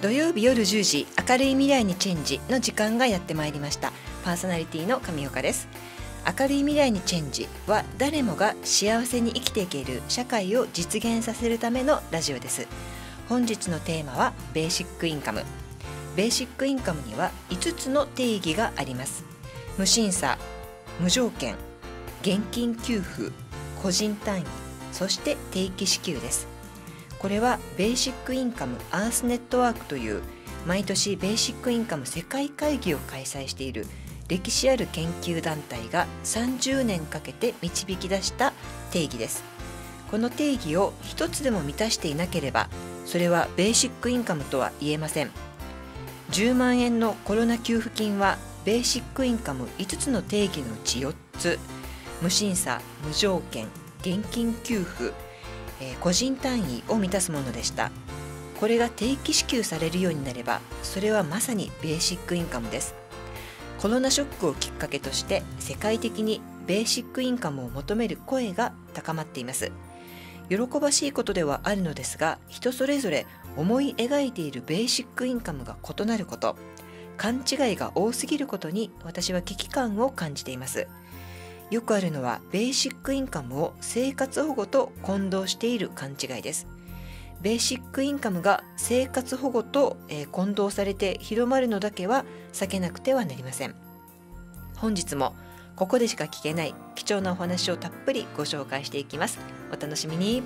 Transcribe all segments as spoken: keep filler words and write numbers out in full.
土曜日夜じゅうじ、明るい未来にチェンジの時間がやってまいりました。パーソナリティの上岡です。明るい未来にチェンジは、誰もが幸せに生きていける社会を実現させるためのラジオです。本日のテーマはベーシックインカム。ベーシックインカムにはいつつの定義があります。無審査、無条件、現金給付、個人単位、そして定期支給です。これはベーシックインカムアースネットワークという毎年ベーシックインカム世界会議を開催している歴史ある研究団体がさんじゅうねんかけて導き出した定義です。この定義を一つでも満たしていなければ、それはベーシックインカムとは言えません。じゅうまんえんのコロナ給付金はベーシックインカムいつつの定義のうちよっつ、無審査、無条件、現金給付、えー、個人単位を満たすものでした。これが定期支給されるようになれば、それはまさにベーシックインカムです。コロナショックをきっかけとして世界的にベーシックインカムを求める声が高まっています。喜ばしいことではあるのですが、人それぞれ思い描いているベーシックインカムが異なること、勘違いが多すぎることに私は危機感を感じています。よくあるのはベーシックインカムを生活保護と混同している勘違いです。ベーシックインカムが生活保護と、えー、混同されて広まるのだけは避けなくてはなりません。本日もここでしか聞けない貴重なお話をたっぷりご紹介していきます。お楽しみに。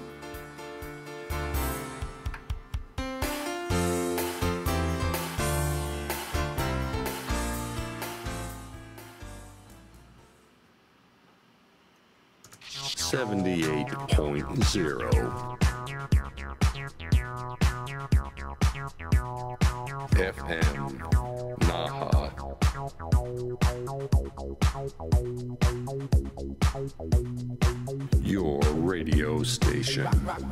セブンティエイトポイントゼロ エフエム Naha Your radio station。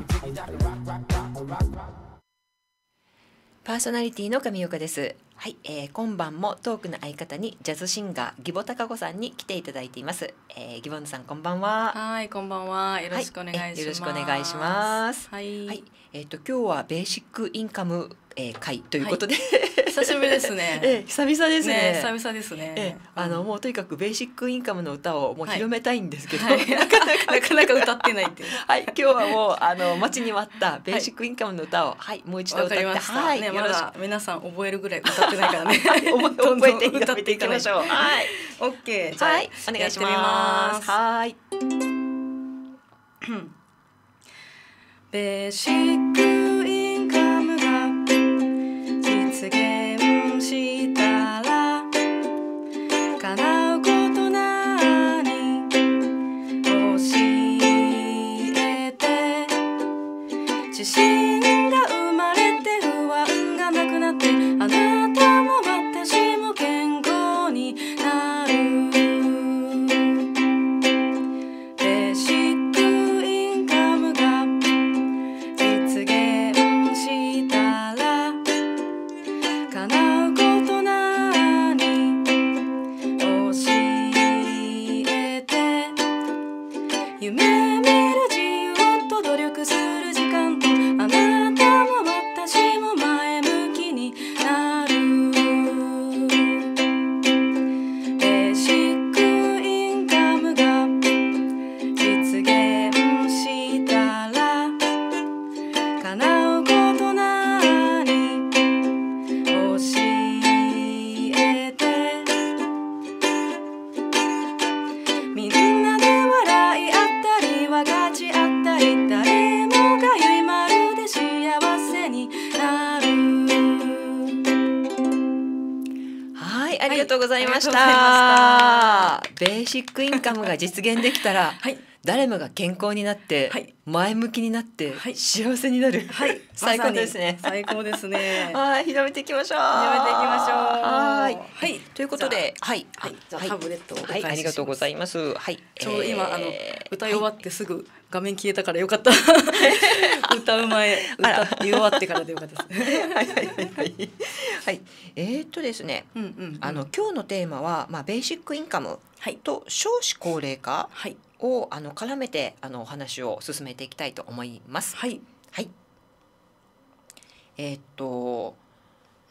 パーソナリティの上岡です。はい、えー、今晩もトークの相方にジャズシンガー義母貴子さんに来ていただいています。えー、義母さんこんばんは。 はい、こんばんは。よろしくお願いします。はい、 よろしくお願いします。 はい、 はい、えっ、ー、と今日はベーシックインカム、えー、会ということで、はい、 久しぶりですね。 えー、久々ですね。 ね、久々ですね。 えー、あの、うん、もうとにかくベーシックインカムの歌をもう広めたいんですけど、 はいはい、なかなかなかなか歌ってないっていう。 はい、今日はもうあの待ちに待ったベーシックインカムの歌を、はい、はい、もう一度歌って、 はい、ね、まだ皆さん覚えるぐらい歌ってないからね。 覚えて歌っていきましょう。はい、 オッケー、じゃあ、はい、 お願いします。はい。 ベーシックインカムが実現したら叶うことなに教えて、自信が生まれて不安がなくなって、あなたも私も健康になる。ベーシックインカムが実現したら叶うことなに教えて、夢見る自由と努力する時間と、あなたも私も前向きになる。ベーシックインカムが実現したら叶うことなに教えて、みんなで笑い合ったり分かち合ったり、誰もがゆいまるで幸せになる。 はい、ありがとうございました。はい、ベーシックインカムが実現できたら、はい、誰もが健康になって、はい、前向きになって、はい、幸せになる、はい、最高ですね。 最高ですね。 はい、広めていきましょう。 広めていきましょう。 はい、 はい、 ということで、はい、 はい、じゃあタブレットをお返しします。 はい、ありがとうございます。はい、 ちょうど今、えー、あの歌い終わってすぐ画面消えたからよかった。歌う前、歌い終わってからでよかったです。はいはいはいはい。はい、えー、っとですね、うんうんうん、あの今日のテーマは、まあベーシックインカムと少子高齢化をあの絡めてあのお話を進めていきたいと思います。 はい。 はい。えー、っと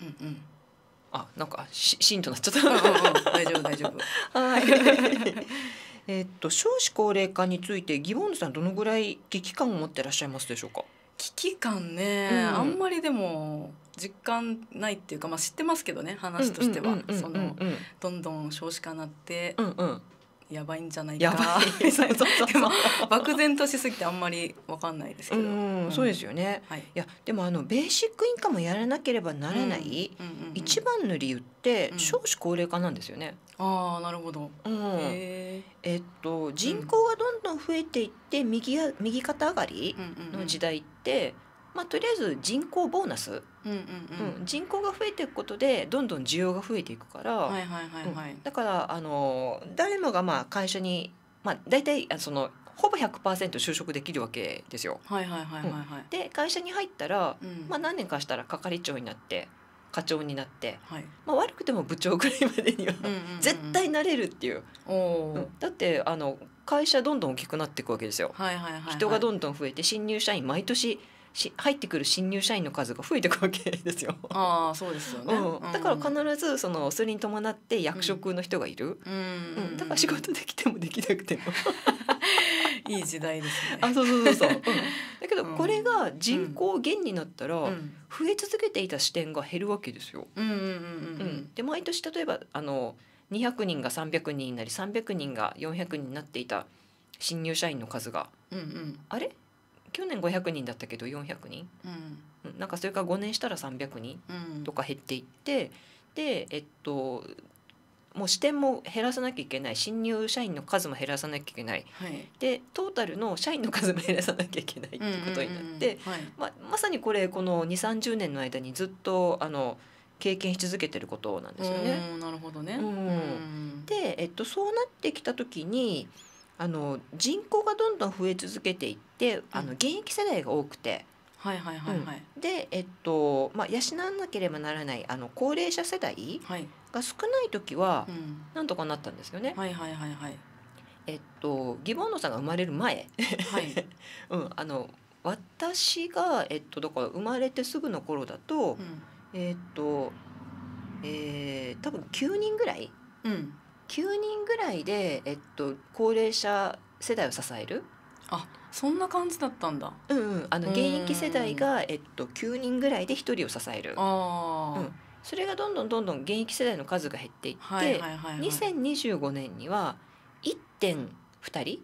うんうんあ、なんかしシーンとなっちゃっうんうんた。 大丈夫大丈夫。 はいえっと少子高齢化についてギボンヌさんどのぐらい危機感を持ってらっしゃいますでしょうか。 危機感ね、 うんあんまりでも実感ないっていうか、まあ、知ってますけどね、話としてはそのどんどん少子化になってうんうんやばいんじゃないやかばいそうそうそうでも漠然としすぎてあんまりわかんないですけど、 うんうんそうですよね、 はい、 いやでもあのベーシックインカムやらなければならない一番の理由ってうん少子高齢化なんですよね。 ああなるほど。 うんへえっと人口がどんどん増えていって右や右肩上がりーの時代って、まあ、とりあえず人口ボーナス、 うんうんうんうん、人口が増えていくことでどんどん需要が増えていくから、 はいはいはいはい、 うんだからあの誰もがまあ会社に、まあ、大体あそのほぼ ひゃくパーセント 就職できるわけですよ。 はいはいはいはいはい、 で会社に入ったら、 うんまあ、何年かしたら係長になって課長になって、 はいまあ、悪くても部長ぐらいまでにはうんうんうん絶対なれるっていう、 おお、 うんだってあの会社どんどん大きくなっていくわけですよ。 はいはいはいはい、 人がどんどん増えて新入社員毎年し入ってくる新入社員の数が増えていくわけですよ。 ああそうですよね、 うん、だから必ずそのそれに伴って役職の人がいる、 うんうんだから仕事できてもできなくてもいい時代ですね。 あそうそうそうそう、うん、だけどうんこれが人口減になったらうん増え続けていた視点が減るわけですよ。 うんうんうんううんんで毎年例えばあのにひゃくにんがさんびゃくにんになりさんびゃくにんがよんひゃくにんになっていた新入社員の数がうんうんあれ去年ごひゃくにんだったけどよんひゃくにん、 うんうんなんかそれからごねんしたらさんびゃくにんうんとか減っていってでえっともう支店も減らさなきゃいけない新入社員の数も減らさなきゃいけないはいでトータルの社員の数も減らさなきゃいけないっていうことになって、 うんうんうんはいままさにこれこのにじゅうさんじゅうねんの間にずっとあの経験し続けてることなんですよね。 うんなるほどね。 うんうんで、えっと、そうなってきた時にあの人口がどんどん増え続けていってあの現役世代が多くて、 はいはいはいはいで、えっとまあ、養わなければならないあの高齢者世代はい、 が少ない時はうん、 なんとかなったんですよね。 はいはいはいはいえっとギボンノさんが生まれる前、 はい、 うん、あの私が、えっと、だから生まれてすぐの頃だと、 うんえっと、えー多分きゅうにんぐらいうん、 きゅうにんぐらいで、えっと、高齢者世代を支える、 あそんな感じだったんだ。 うんうん、あのうん現役世代が、えっと、きゅうにんぐらいでひとりを支える。 ああ、 うんそれがどんどんどんどん現役世代の数が減っていって、 はいはいはいはい、 にせんにじゅうごねんにはいってんに人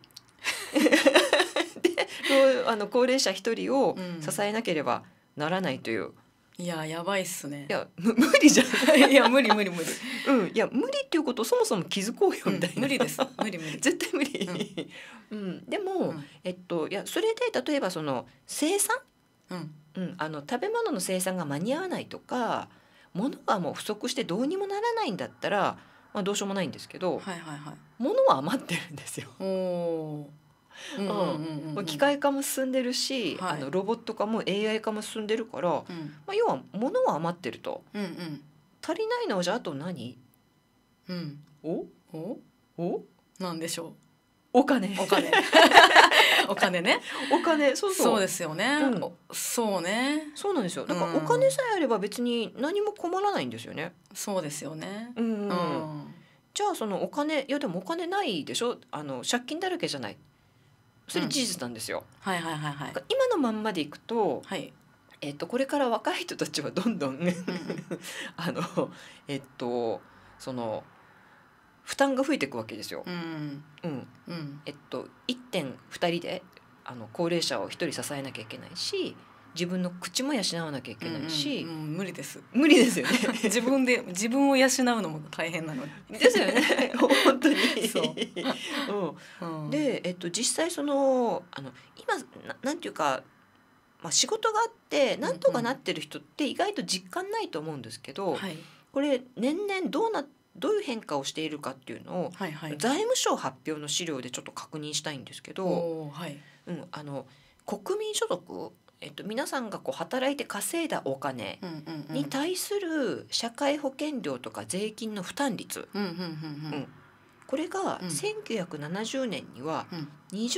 であの高齢者ひとりを支えなければならないという、 いややばいっすね。 いやむ無理じゃないいや無理無理無理、 うん、いや無理っていうことをそもそも気づこうよみたいな、 うん無理です無理無理。 絶対無理、うんでも、 うんえっといやそれで例えばその生産、 うんうん、あの食べ物の生産が間に合わないとか物がもう不足してどうにもならないんだったら、まあ、どうしようもないんですけど、 はいはいはい。 物は余ってるんですよ。 おお。うんうんうんうんもう機械化も進んでるし、 はいあのロボット化も エーアイ 化も進んでるから、まうんあ、要は物は余ってると。 うんうん足りないのはじゃああと何？ うんおおおなんでしょお金う。お金お金ね。 お金そうそうそうですよね。 うんおそうね。 そうなんですよ。だからうんお金さえあれば別に何も困らないんですよね。 そうですよね。 うんうんうんじゃあそのお金いやでもお金ないでしょ、あの借金だらけじゃない、それ事実なんですよ。 はいはいはいはいだから今のまんまでいくと、 はい。 えっと、これから若い人たちはどんどんあのえっとその負担が増えていくわけですよ。 うんうんうんえっと、いってんふたりであの高齢者をひとり支えなきゃいけないし自分の口も養わなきゃいけないし、 うんうんうん無理です。 無理ですよね。 自分で自分を養うのも大変なのに。 ですよね本当にそううんうんで、えっと、実際そのあの今 な, なんていうか、まあ、仕事があってなんとかなってる人って意外と実感ないと思うんですけど、 はいこれ年々どうなどういう変化をしているかっていうのを、 はいはい。 財務省発表の資料でちょっと確認したいんですけど、 おーはい。 うん、あの国民所得、えっと、皆さんがこう働いて稼いだお金うんうんうん。 に対する社会保険料とか税金の負担率、 うんうんうんうんこれがうんせんきゅうひゃくななじゅうねんにはうんにじゅっ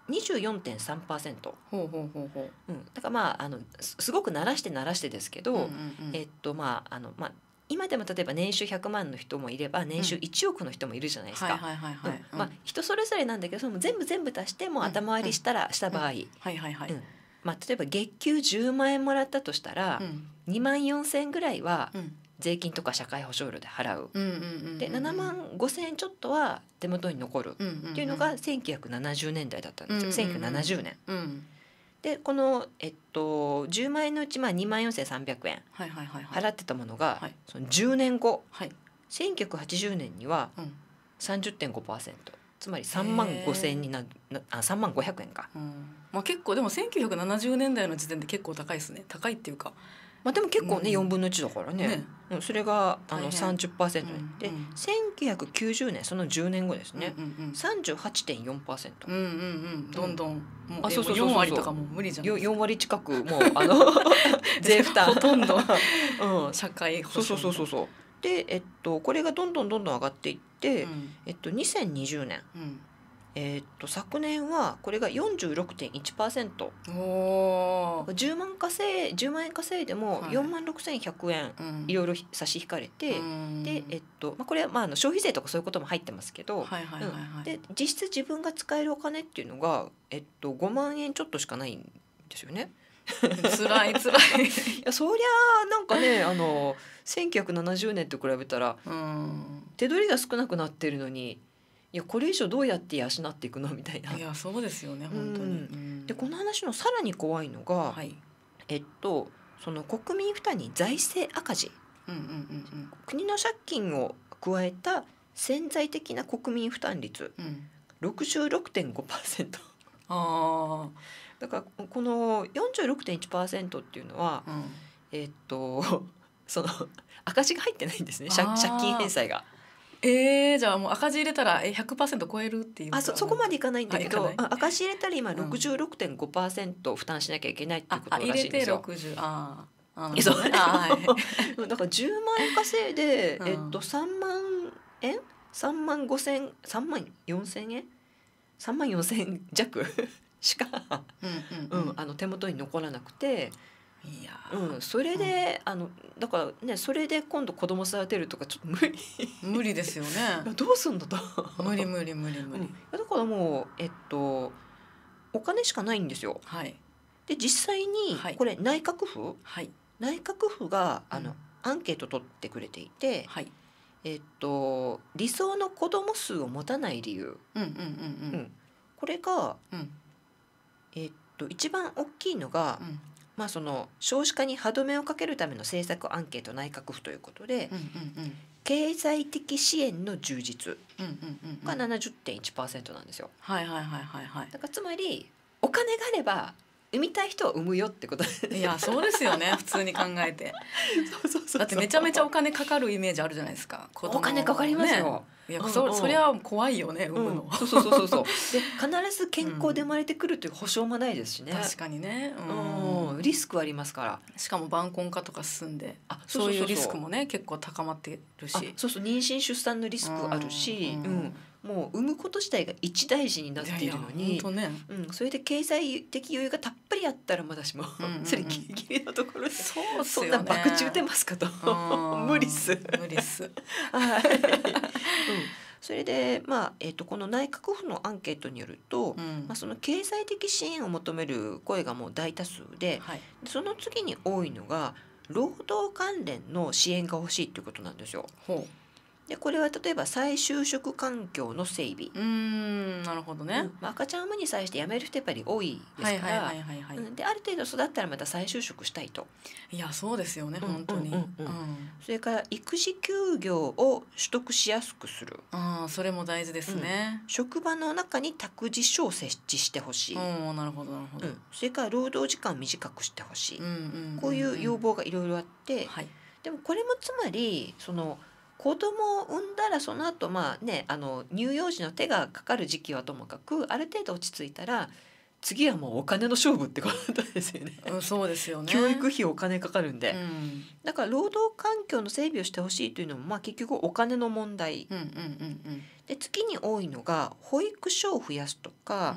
にじゅうよんてんさんパーセント、 ほうほうほうほうん、だからまああのすすごく慣らして慣らしてですけど、 う。うんうんうんえっとまああのまあ今でも例えば年収ひゃくまんの人もいれば年収いちおくの人もいるじゃないですか。 はいはいはいはい。 うんまあ、人それぞれなんだけどその全部全部足しても頭割りしたら、した場合、 はいはいはい。 うんまあ、例えば月給じゅうまん円もらったとしたら、 うんにまんよんせんえんぐらいはうん税金とか社会保障料で払う。 うんうんうんうんでななまんごせんえんちょっとは手元に残るうんうんうんっていうのがせんきゅうひゃくななじゅうねんだいだったんですよ。せんきゅうひゃくななじゅうねん。 うんでこの、えっと、じゅうまん円のうちまあにまんよんせんさんびゃくえんはいはいはいはい。 払ってたものが、 はいそのじゅうねんごはい。 せんきゅうひゃくはちじゅうねんにはうん。 さんじゅってんごパーセント つまりさんまんごせんえんにななあさんまんごひゃくえんか、 うんまあ結構でもせんきゅうひゃくななじゅうねんだいの時点で結構高いですね。高いっていうか。 まあ、でも結構ね、 うんよんぶんのいちだからね、 ねうん、それがあの大変さんじゅっパーセントで、 うんでうんせんきゅうひゃくきゅうじゅうねんそのじゅうねんごですね、 うんうんうん。 さんじゅうはちてんよんパーセント、 うんうんうん。どんどんもうあそうそうそうそうよん割とかもう無理じゃん。 よよん割近くもうあの税負担ほとんどうん、 社会保そうそう障。 そうそうそうで、えっと、これがどんどんどんどん上がっていって、 うんえっと、にせんにじゅうねん、 うん。 えっと、昨年はこれが よんじゅうろくてんいちパーセント、 おー。 じゅうまん稼いじゅうまん円稼いでもはいよんまんろくせんひゃくえんうんいろいろ差し引かれて、 うんで、えっとまあ、これはまああの消費税とかそういうことも入ってますけど、 はいはいはいはい。 うんで実質自分が使えるお金っていうのが、えっと、ごまん円ちょっとしかないんですよね。 辛い辛い。 いやそりゃなんかねあのせんきゅうひゃくななじゅうねんと比べたらうん。 手取りが少なくなってるのにいやこれ以上どうやって養っていくのみたいな。 いやそうですよね本当に。 うんうんでこの話のさらに怖いのが、 はい。 えっと、その国民負担に財政赤字、 うんうんうん国の借金を加えた潜在的な国民負担率うん。うん。 ろくじゅうろくてんごパーセントあだからこの よんじゅうろくてんいちパーセント っていうのは、 あ。うん。 えっとその赤字が入ってないんですね。借あー借金返済がえー、じゃあもう赤字入れたらえ ひゃくパーセント 超えるっていうか。 あそそこまでいかないんだけど、 あいかないあ赤字入れたら今うんろくじゅうろくてんごパーセント 負担しなきゃいけないっていうことらああ入れてしいんですよ。 ろくじゅう。あーあー。 えそうなるほどねあーはい。 だからじゅうまん円稼いで、 うんえっと、さんまん円さんまんごせんさんまんよんせんえんさんまんよんせんえん弱しか、 うんうんうん。 うんあの手元に残らなくて、 いやうー、 ん、それで、あのだからねそれで今度子供育てるとかちょっと無理無理ですよね。 どうすんだと無理無理無理無うん理。 だからもうえっとお金しかないんですよ。 はいで実際にはいこれ内閣府、 はい内閣府があの、 うんアンケート取ってくれていて、 はい。 えっと、理想の子供数を持たない理由、 うんうんうんうんこれが、 うんえっと、一番大きいのが、 うんまあ、その少子化に歯止めをかけるための政策アンケート内閣府ということで、 うんうんうん経済的支援の充実うんうんうんが ななじゅってんいちパーセント なんですよ。 はいはいはいはいはい。 だからつまりお金があれば産みたい人は産むよってこといやそうですよね普通に考えて。 そうそうそうそうだってめちゃめちゃお金かかるイメージあるじゃないですか。子供お金かかりますよ。 ねいやうんそうんそりゃ怖いよね産むの。 うん、そうそうそうそうそうで必ず健康で生まれてくるという保証もないですしね。 確かにね。 うんうん。 リスクありますから。 しかも晩婚化とか進んで、 あそういうリスクもね結構高まってるあし。 そうそう妊娠出産のリスクあるし、 ううんんもう産むこと自体が一大事になっているのにいやいや本当ね。 うん、それで経済的余裕がたっぷりあったらまだしも、 うんうんうんそれギリギリのところでそうっすそんよね。 な博打打てますかとうん無理っす。 無理っす。 はい、うん、それで、まあえー、とこの内閣府のアンケートによると、 うんまあ、その経済的支援を求める声がもう大多数で、 はい。 その次に多いのが労働関連の支援が欲しいということなんですよ。 ほでこれは例えば再就職環境の整備、 う。うーんなるほどね。 うんまあ、赤ちゃんを産むに際して辞める人やっぱり多いですからはいはいはいはいはい。 うんである程度育ったらまた再就職したいと。 いやそうですよねうん本当に。 うんうんうんそれから育児休業を取得しやすくする、 ああそれも大事ですね。 職場の中に託児所を設置してほしい、 うんなるほどなるほど。 うんそれから労働時間を短くしてほしい、 うんうんんこういう要望がいろいろあって、 はい。 でもこれもつまりその子供を産んだらその後まあねあの乳幼児の手がかかる時期はともかくある程度落ち着いたら次はもうお金の勝負ってことですよね。 うんそうですよね。 教育費お金かかるんで、 うんだから労働環境の整備をしてほしいというのもまあ結局お金の問題うんうんうんうんで、次に多いのが保育所を増やすとか、 うん保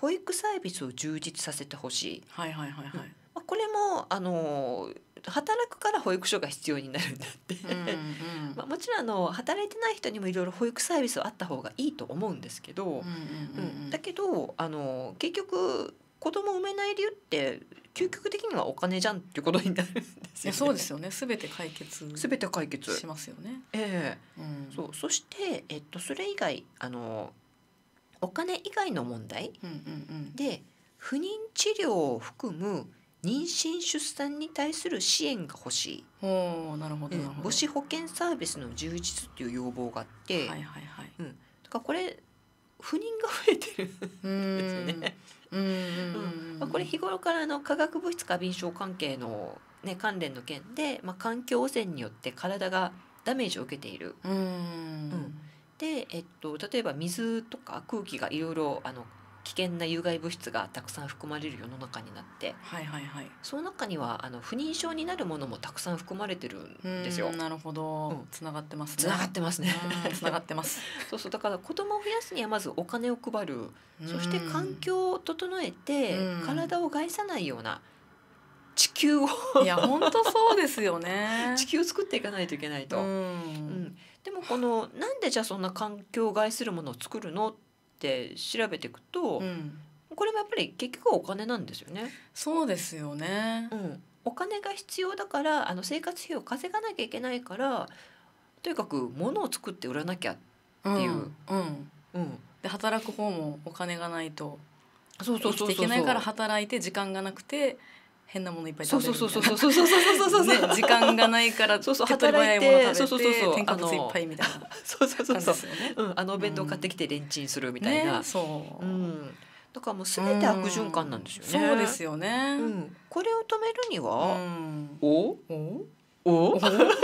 保育サービスを充実させてほしい。 はいはいはいはい。 まあ、これもあの働くから保育所が必要になるんだって、 うんうんまあ、もちろんあの働いてない人にもいろいろ保育サービスはあった方がいいと思うんですけど、 うんうんうんうんだけどあの結局子供を産めない理由って究極的にはお金じゃんっていうことになるんですよね。 いやそうですよね。すべて解決すべて解決しますよね。 ええうん、 そうそして、えっと、それ以外あのお金以外の問題うんうんうん。 で不妊治療を含む妊娠出産に対する支援が欲しい、 おお、なるほどうんなるほど。 母子保健サービスの充実っていう要望があって、 はいはいはい。 うん、だからこれ不妊が増えてるうーんですよね。 うんうんううんんまあ、これ日頃からあの化学物質過敏症関係の、ね、関連の件で、まあ、環境汚染によって体がダメージを受けている。 うんうんで、えっと、例えば水とか空気がいろいろあの危険な有害物質がたくさん含まれる世の中になって、 はいはいはい。 その中にはあの不妊症になるものもたくさん含まれてるんですようーん。なるほど、 うんつながってますね。 つながってますね。 うんつながってます。 そうそうだから子供を増やすにはまずお金を配る、そしてうん環境を整えてうん体を害さないような地球をいや本当そうですよね。 地球を作っていかないといけないと。 ううんんでもこのなんでじゃあそんな環境を害するものを作るのって調べていくと、 うんこれもやっぱり結局はお金なんですよね。 そうですよね。 うん、お金が必要だからあの生活費を稼がなきゃいけないからとにかく物を作って売らなきゃ。 うんっていううんうん、 で働く方もお金がないとそうそう生そうそうきていけないから働いて時間がなくて変なものいっぱいそう食べそうるみたいな。 そうそうそうそうそうそうそうそうね時間がないからそうそう手っ取り早いもの食べ働いてそうそうそうそうて添加物いっぱいみたいなそうそうそうそう感じですよね。 うん、あのお弁当買ってきてレンチンするみたいな、 ねそうう。 ん、だからもう全て悪循環なんですよね。 そうですよね。 うん、これを止めるには、 うんおおおおお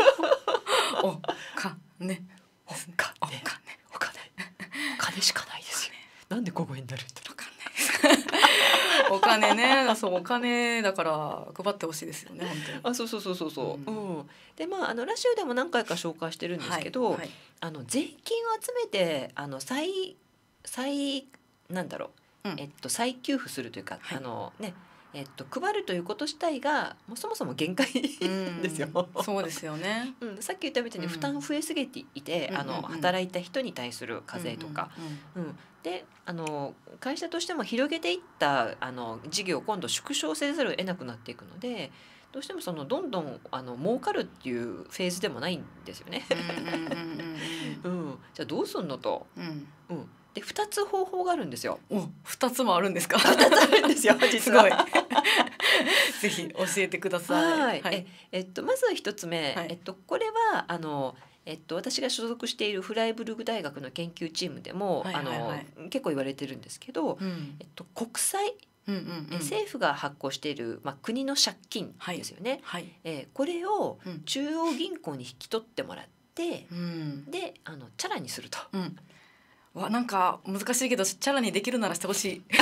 かねお金お金お金お金しかないですよ。なんで小声になるんだろわかんないですお金ね、そうお金だから配ってほしいですよね本当に。 う。あ、そうそうそうそうそう。 ううん。でまああのラジオでも何回か紹介してるんですけど、 はいはいあの税金を集めてあの再再なんだろう、 うんえっと再給付するというか、 はいあのねえっと配るということ自体がもうそもそも限界うんですよ。 そうですよね。 うん、さっき言ったみたいにうん負担増えすぎていて、あのうんうんうん働いた人に対する課税とか、うんであの会社としても広げていったあの事業を今度縮小せざるを得なくなっていくので、どうしてもそのどんどんあの儲かるっていうフェーズでもないんですよね。 うんうんうんうんうん、じゃあどうすんのと、 うんうん。 うん、でふたつ方法があるんですよ。 お、二つもあるんですか。 ふたつあるんですよ実は。 すごい。ぜひ教えてください。 はい、ええっとまずは一つ目、 はいえっとこれはあのえっと私が所属しているフライブルグ大学の研究チームでも、 はいはいはいあの結構言われてるんですけど、 うんえっと国債、 うんうんうん。 政府が発行している、まあ、国の借金ですよね、 はい。 えーこれをうん中央銀行に引き取ってもらって、 うんであのチャラにすると。 うん。わなんか難しいけどチャラにできるならしてほしい。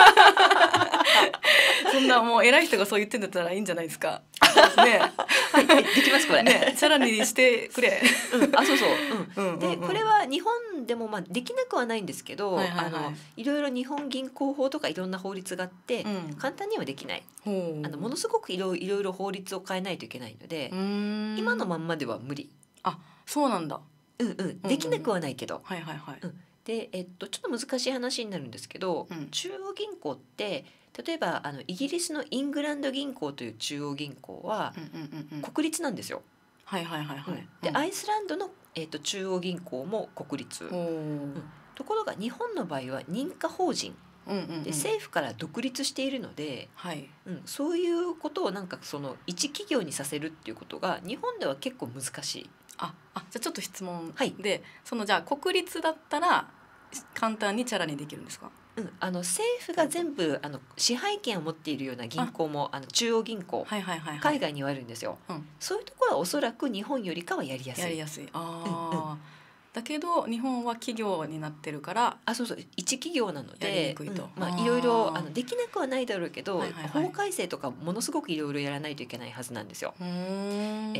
そんなもう偉い人がそう言ってんだったらいいんじゃないですか。ねはい、できますこれ。 ねチャラにしてくれ。 うん、あそうそう、うんうんでこれは日本でもまあできなくはないんですけど、 はいはいはいあのいろいろ日本銀行法とかいろんな法律があって、 うん簡単にはできない。 ほうあのものすごくいろいろいろ法律を変えないといけないので、 うーん今のまんまでは無理。 あそうなんだ。 うんうん、できなくはないけど、 はいはいはい。 で、えっと、ちょっと難しい話になるんですけど、 うん中央銀行って例えばあのイギリスのイングランド銀行という中央銀行はうんうんうんうん。 国立なんですよ。 はいはいはいはい。 で、 うんアイスランドの、えっと、中央銀行も国立。 ほうところが日本の場合は認可法人うんうんうんで政府から独立しているので、 はい。 うん、そういうことをなんかその一企業にさせるっていうことが日本では結構難しい。 ああじゃあちょっと質問はいで、そのじゃあ国立だったら簡単にチャラにできるんですか。 うん、あの政府が全部あの支配権を持っているような銀行もあの中央銀行、 はいはいはいはい。 海外にはあるんですよ。 うんそういうところはおそらく日本よりかはやりやすい。 やりやすい。ああ、だけど日本は企業になってるからあそうそう一企業なのやりでにくいとうんまああーいろいろあのできなくはないだろうけど、 はいはいはい法改正とかものすごくいろいろやらないといけないはずなんですよ。 うーんえ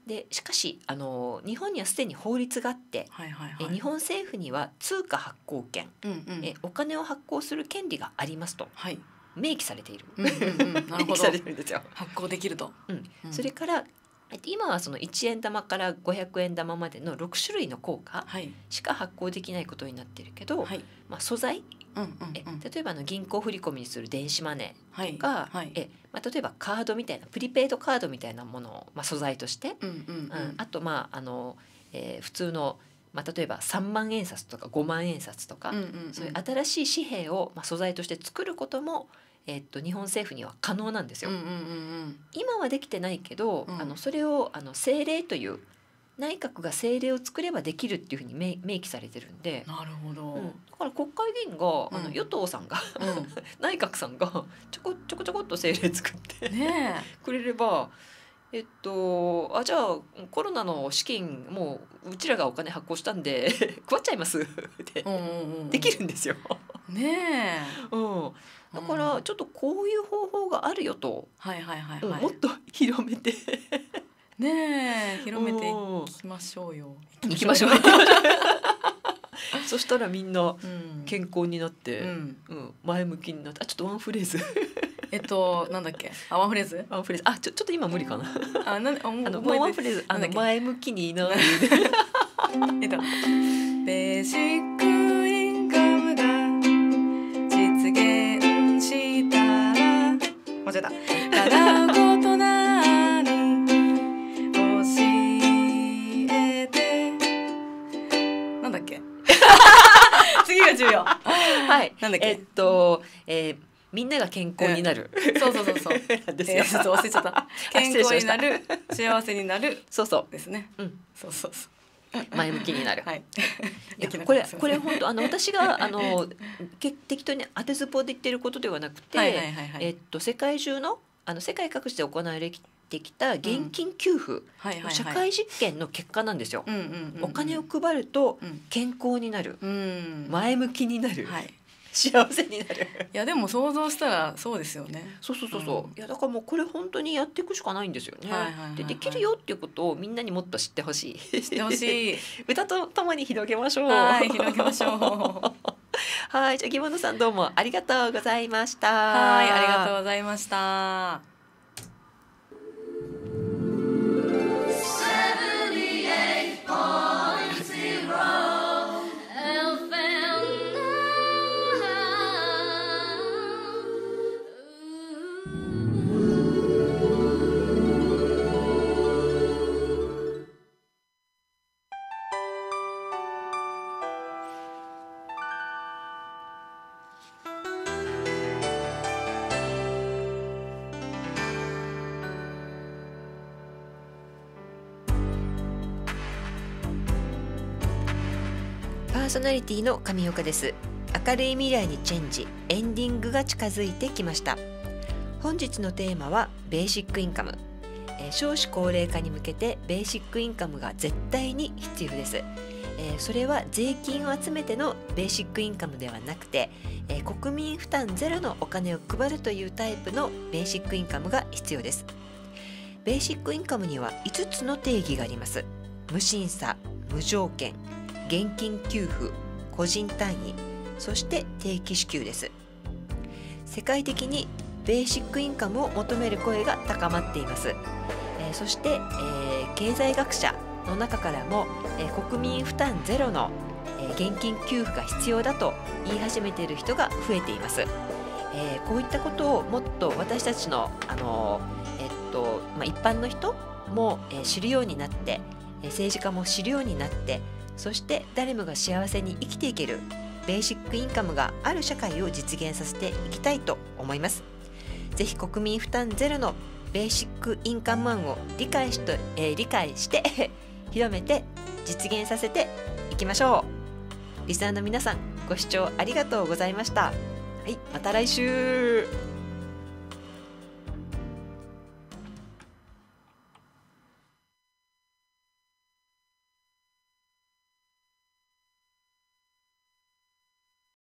でしかしあの日本にはすでに法律があって、 はいはいはい、 え日本政府には通貨発行権、 うんうん、 えお金を発行する権利がありますと、 はい、 明記されている、 うんうんうん、なるほど明記されてるんですよ。 発行できると、 うんうん、 それから今はそのいちえん玉からごひゃくえん玉までのろく種類の硬貨しか発行できないことになってるけど、はい、まあ、素材、うんうんうん、え例えばあの銀行振込にする電子マネーとか、はいはい、えまあ、例えばカードみたいなプリペイドカードみたいなものを、まあ、素材として、うんうんうんうん、あと、まああのえー、普通の、まあ、例えばさんまんえんさつとかごまんえんさつとか、うんうんうん、そういう新しい紙幣を、まあ、素材として作ることもえっと、日本政府には可能なんですよ、うんうんうんうん、今はできてないけど、うん、あのそれをあの政令という内閣が政令を作ればできるっていうふうに 明, 明記されてるんで、 なるほど、 うん、だから国会議員が、うん、あの与党さんが、うん、内閣さんがちょこちょこちょこっと政令作ってねくれれば、えっと、あじゃあコロナの資金もううちらがお金発行したんで配っちゃいますってできるんですよ。ねえ、うん、だからちょっとこういう方法があるよと、はいはいはいはい、もっと広めてねえ広めていきましょうよ。 行きましょうそしたらみんな健康になって、うんうん、前向きになって、あちょっとワンフレーズえっとなんだっけ、あワンフレーズワンフレーズあちょちょっと今無理かな、うん、あなあもうもうワンフレーズあの前向きになるえっとベーシックインカムが実現したら間違えたただことなに教えてなんだっけ次が重要はいなんだっけえっと、えーみんなが健康になる、 うん、そうそうそうそうですよ、えー、ちょっと忘れちゃった健康になる幸せになるそうそうですね、うん、そうそうそう前向きになる、はい、いやこれこれ本当あの私があのけ適当に当てずっぽうで言ってることではなくて、はいはいはいはい、えっと世界中のあの世界各地で行われてきた現金給付、うんはいはいはい、社会実験の結果なんですよ、うんうんうんうん、お金を配ると健康になる、うん、前向きになる、はい幸せになるいやでも想像したらそうですよね。 そうそうそうそう、うん、いやだからもうこれ本当にやっていくしかないんですよね、はいはいはいはい、でできるよっていうことをみんなにもっと知ってほしい知ってほしい歌とともに広げましょう。 はい広げましょうはいじゃあぎものさんどうもありがとうございました。 はいありがとうございました。 パーソナリティの上岡です。明るい未来にチェンジ、エンディングが近づいてきました。本日のテーマはベーシックインカム、えー、少子高齢化に向けてベーシックインカムが絶対に必要です。えー、それは税金を集めてのベーシックインカムではなくて、えー、国民負担ゼロのお金を配るというタイプのベーシックインカムが必要です。ベーシックインカムにはいつつの定義があります。無審査、無条件、現金給付、個人単位、そして定期支給です。世界的にベーシックインカムを求める声が高まっています。えー、そして、えー、経済学者の中からも、えー、国民負担ゼロの、えー、現金給付が必要だと言い始めている人が増えています。えー、こういったことをもっと私たちの、あのーえっとまあ、一般の人も、えー、知るようになって、えー、政治家も知るようになって、そして誰もが幸せに生きていけるベーシックインカムがある社会を実現させていきたいと思います。ぜひ国民負担ゼロのベーシックインカム案を理解して、えー、理解して広めて実現させていきましょう。リスナーの皆さんご視聴ありがとうございました。はい、また来週。